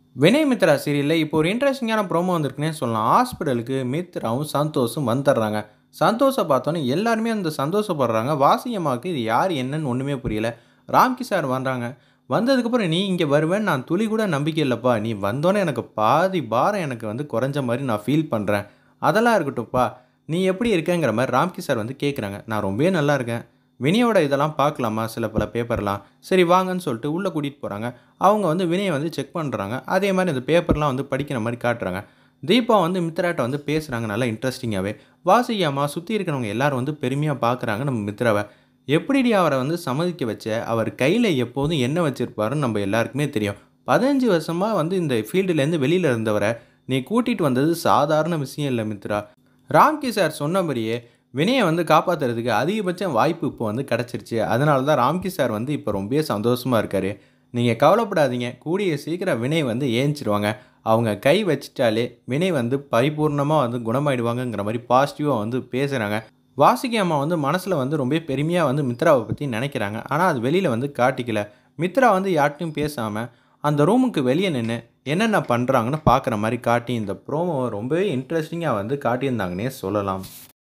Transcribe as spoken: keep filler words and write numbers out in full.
வினய் மித்ரா சீரியல்ல இப்போ ஒரு இன்ட்ரெஸ்டிங்கான ப்ரோமோ வந்திருக்குன்னே சொல்லலாம். ஹாஸ்பிட்டலுக்கு மித்ராவும், சந்தோஷும் வந்துடுறாங்க. சந்தோஷ பார்த்தோன்னே எல்லாருமே அந்த சந்தோஷப்படுறாங்க. வாசுகி அம்மாவுக்கு இது யார் என்னன்னு ஒண்ணுமே புரியல. ராம்கி சார் வர்றாங்க. வந்ததுக்கப்புறம், "நீ இங்க வருவேன்னு நான் துளி கூட நம்பிக்கை இல்லப்பா. நீ வந்தோனே எனக்கு பாதி பாரம் எனக்கு வந்து குறைஞ்ச மாரி நான் ஃபீல் பண்றேன். அதெல்லாம் இருக்கட்டும்ப்பா. நீ எப்படி இருக்கங்கிற மாரி ராம்கி சார் வந்து கேட்குறாங்க. நான் ரொம்பவே நல்லா இருக்கேன். வினயோட இதெல்லாம் பார்க்கலாமா சில பல பேப்பர்லாம். சரி வாங்கன்னு சொல்லிட்டு உள்ள கூட்டிட்டு போறாங்க. அவங்க வந்து வினய வந்து செக் பண்றாங்க. அதே மாரி அந்த பேப்பர்லாம் வந்து படிக்கிற மாரி காட்டுறாங்க. தீபா வந்து மித்ராட்ட வந்து பேசுறாங்க நல்லா இன்ட்ரெஸ்டிங்காவே. வாசுகி அம்மா சுத்தி இருக்கிறவங்க எல்லாரும் வந்து பெருமையா பார்க்குறாங்க நம்ம மித்ராவ. எப்படிடி அவர வந்து சம்மதிக்க வச்ச? அவர் கையில எப்போதும் என்ன வச்சிருப்பாருன்னு நம்ம எல்லாருக்குமே தெரியும். பதினைந்து வருஷமா வந்து இந்த ஃபீல்டுலேருந்து வெளியில இருந்தவர, நீ கூட்டிட்டு வந்தது சாதாரண விஷயம் இல்ல மித்ரா. ராம்கி சார் சொன்னபடியே வினய வந்து காப்பாத்துறதுக்கு அதிகபட்ச வாய்ப்பு இப்போ வந்து கிடைச்சிருச்சு. அதனால தான் ராம்கி சார் வந்து இப்போ ரொம்பவே சந்தோஷமா இருக்காரு. நீங்க கவலைப்படாதீங்க. கூடிய சீக்கிரம் வினய் வந்து ஏந்திச்சிருவாங்க. அவங்க கை வச்சுட்டாலே வினய் வந்து பரிபூர்ணமா வந்து குணமாயிடுவாங்கங்கிற மாரி பாசிட்டிவா வந்து பேசுறாங்க. வாசுகி அம்மா வந்து மனசுல வந்து ரொம்பவே பெருமையா வந்து மித்ராவ பத்தி நெனைக்கிறாங்க. ஆனா அது வெளியில வந்து காட்டிக்கல. மித்ரா வந்து யார்ட்டயும் பேசாம அந்த ரூமுக்கு வெளிய நின்னு என்னென்ன பண்றாங்கன்னு பார்க்குற மாரி காட்டி இந்த ப்ரோமோவ ரொம்பவே இன்ட்ரெஸ்டிங்கா வந்து காட்டியிருந்தாங்கன்னே சொல்லலாம்.